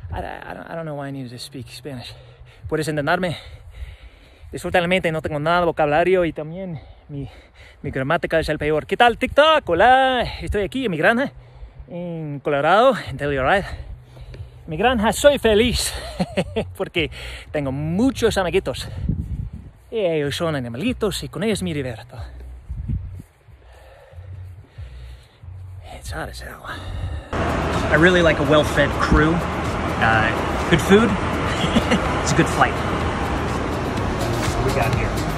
I don't know why I need to speak Spanish. Puedes entenderme. Disfrutalmente, no tengo nada de vocabulario y también mi gramática es el peor. ¿Qué tal, TikTok? Hola, estoy aquí en mi granja en Colorado, en Telluride. Mi granja, soy feliz porque tengo muchos amiguitos. Y ellos son animalitos y con ellos me divierto. It's hot as hell. I really like a well-fed crew. Good food. It's a good flight. What we got here?